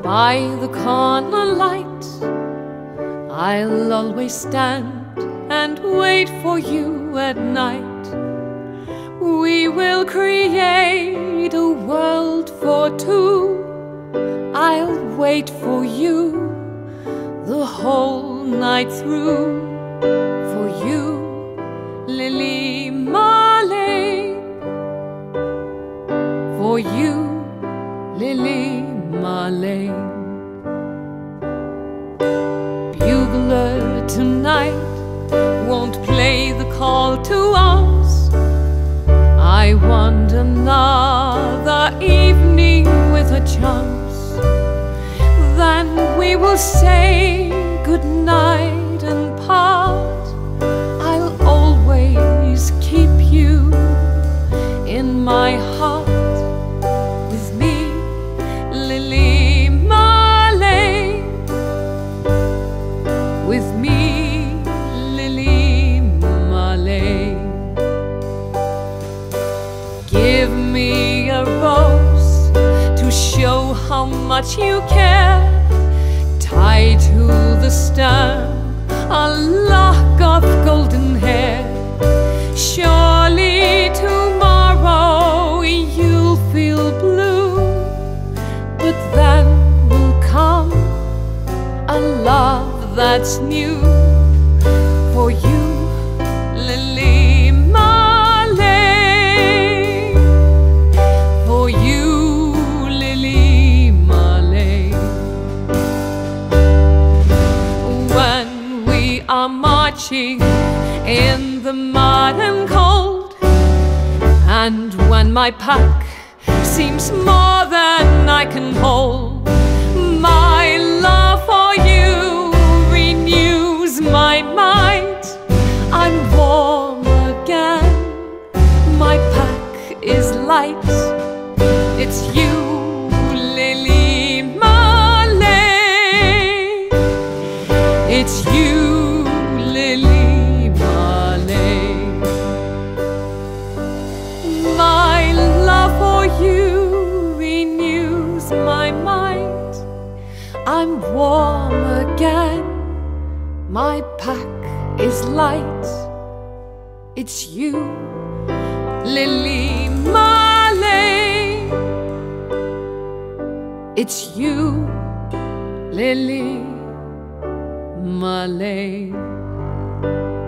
By the corner light, I'll always stand and wait for you at night. We will create a world for two. I'll wait for you the whole night through. For you, Lily Marlene. For you, Lily Marlene. Bugler tonight won't play the call to arms. I want another evening with a chance. Then we will say good night and part. I'll always keep you in my heart. With me, Lily Marlene. With me, Lily Marlene. Give me a rose to show how much you care. Tie to the stem a lock of golden hair. Surely tomorrow you'll feel blue, but then will come a love that's new. For you, Lily Marlene. For you, Lily Marlene. When we are marching in the mud and cold, and when my pack seems more than I can hold, my love for you renews my might. I'm warm again, my pack is light. It's you, Lily Marlene. It's you, Lily Marlene. My love for you renews my mind. I'm warm again, my pack is light. It's you, Lily Marlene. It's you, Lily Marlene.